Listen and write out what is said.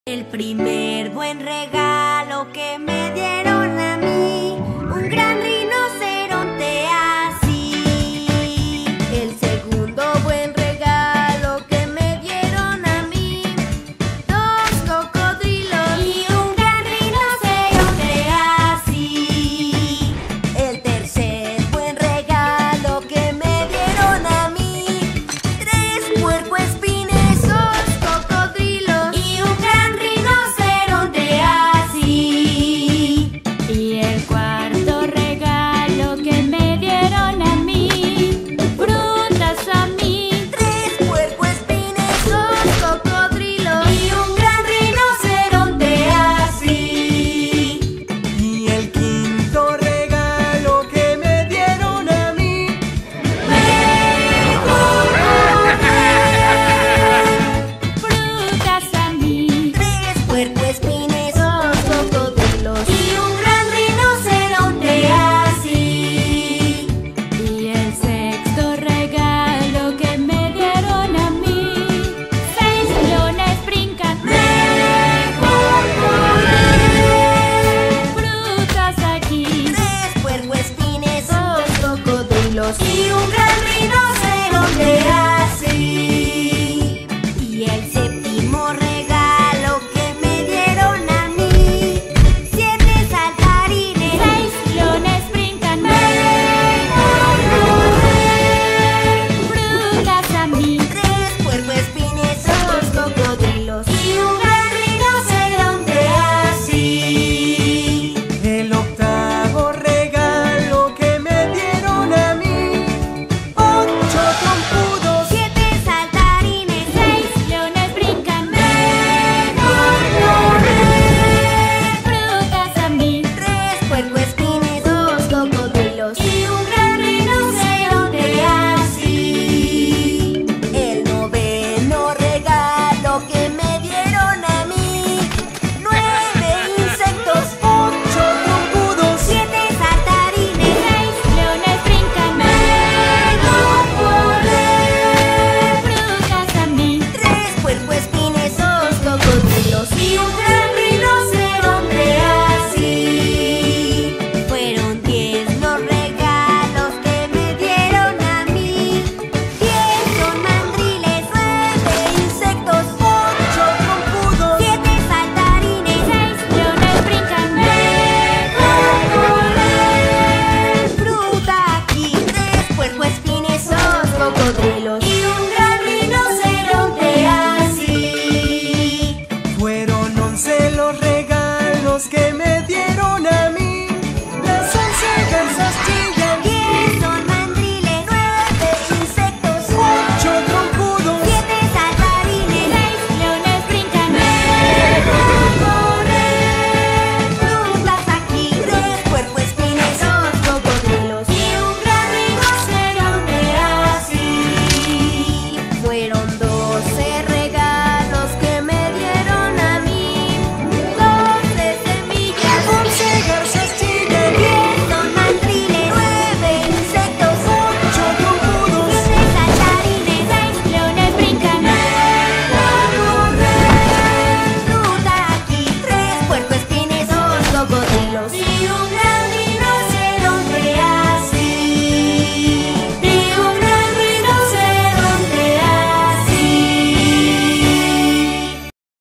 El primer buen regalo que me dieron a mí, un gran rinoceronte así. El segundo buen regalo que me dieron a mí, dos cocodrilos y un gran rinoceronte así. El tercer buen regalo que me dieron a mí, tres puercoespines, dos cocodrilos y un gran rinoceronte así. Y el cuarto regalo que me dieron a mí, frutas a mí, Tres puercoespines, dos cocodrilos y un gran rinoceronte así. Y el quinto regalo que me dieron a mí, frutas a mí, Tres puercoespines, dos cocodrilos y un gran rinoceronte así. y el sexto regalo que me dieron a mí, 6 leones brincan, frutas aquí, Tres puercoespines, dos cocodrilos y un gran rinoceronte así. Y el séptimo regalo que me dieron a mí, 7 saltarines, 6 leones brincan, frutas a mí, tres puercoespines, dos cocodrilos y un gran rinoceronte así. el octavo regalo que me dieron a mí, 8 trompudos, 7 saltarines, 6 leones brincan, frutas a mí, tres puercoespines, dos cocodrilos y un gran rinoceronte así. El noveno regalo que me dieron a mí, 9 insectos, 8 trompudos, 7 saltarines, 6 leones brincan, frutas a mí, tres puercoespines, dos cocodrilos y un gran rinoceronte así. Fueron 10 los regalos que me dieron a mí. 10 son mandriles, 9 insectos, 8 trompudos, 7 saltarines, 6 leones brincan, fruta aquí, 3 puercoespines, 2 cocodrilos y un gran rinoceronte así. fueron 11 los regalos que